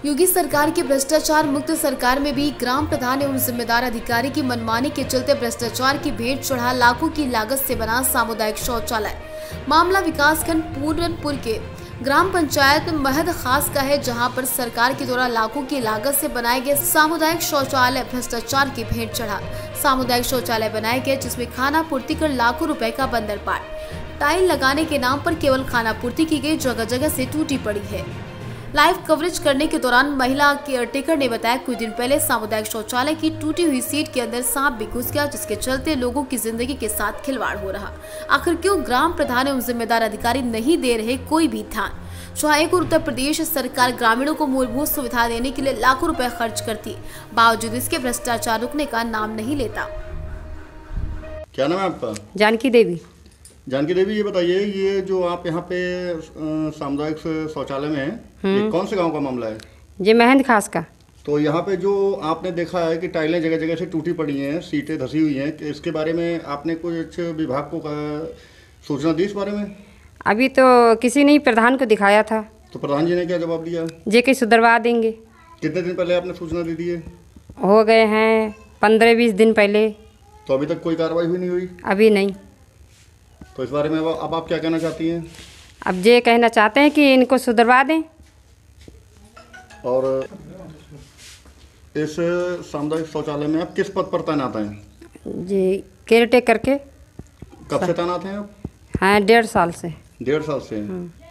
योगी सरकार की भ्रष्टाचार मुक्त सरकार में भी ग्राम प्रधान एवं जिम्मेदार अधिकारी की मनमानी के चलते भ्रष्टाचार की भेंट चढ़ा लाखों की लागत से बना सामुदायिक शौचालय। मामला विकासखंड पूरनपुर के ग्राम पंचायत महद खास का है, जहां पर सरकार के द्वारा लाखों की लागत से बनाए गए सामुदायिक शौचालय भ्रष्टाचार की भेंट चढ़ा। सामुदायिक शौचालय बनाए गए जिसमें खाना पूर्ति कर लाखों रुपए का बंदरपाट। टाइल लगाने के नाम पर केवल खाना पूर्ति की गई, जगह जगह से टूटी पड़ी है। लाइव कवरेज करने के दौरान महिला केयरटेकर ने बताया, कुछ दिन पहले सामुदायिक शौचालय की टूटी हुई सीट के अंदर सांप भी घुस गया, जिसके चलते लोगों की जिंदगी के साथ खिलवाड़ हो रहा। आखिर क्यों ग्राम प्रधान एवं जिम्मेदार अधिकारी नहीं दे रहे कोई भी ध्यान? चाहे उत्तर प्रदेश सरकार ग्रामीणों को मूलभूत सुविधा देने के लिए लाखों रुपए खर्च करती, बावजूद इसके भ्रष्टाचार रुकने का नाम नहीं लेता। क्या नाम है आपका? जानकी देवी। जानकी देवी, ये बताइए, ये जो आप यहाँ पे सामुदायिक शौचालय में हैं, ये कौन से गांव का मामला है? ये महंद खास का। तो यहाँ पे जो आपने देखा है कि टाइलें जगह जगह से टूटी पड़ी हैं, सीटें धसी हुई हैं, इसके बारे में आपने कुछ विभाग को सूचना दी इस बारे में? अभी तो किसी ने प्रधान को दिखाया था। तो प्रधान जी ने क्या जवाब दिया? जे कि सुधरवा देंगे। कितने दिन पहले आपने सूचना दे दी है? हो गए हैं 15-20 दिन पहले। तो अभी तक कोई कार्रवाई हुई नहीं हुई? अभी नहीं। तो इस बारे में अब आप क्या कहना चाहती हैं? अब ये कहना चाहते हैं कि इनको सुधरवा दें। और इस सामुदायिक शौचालय में आप किस पद पर तैनात हैं? जी, केयरटेकर के। कब से तैनात हैं आप? हाँ, 1.5 साल से। 1.5 साल से।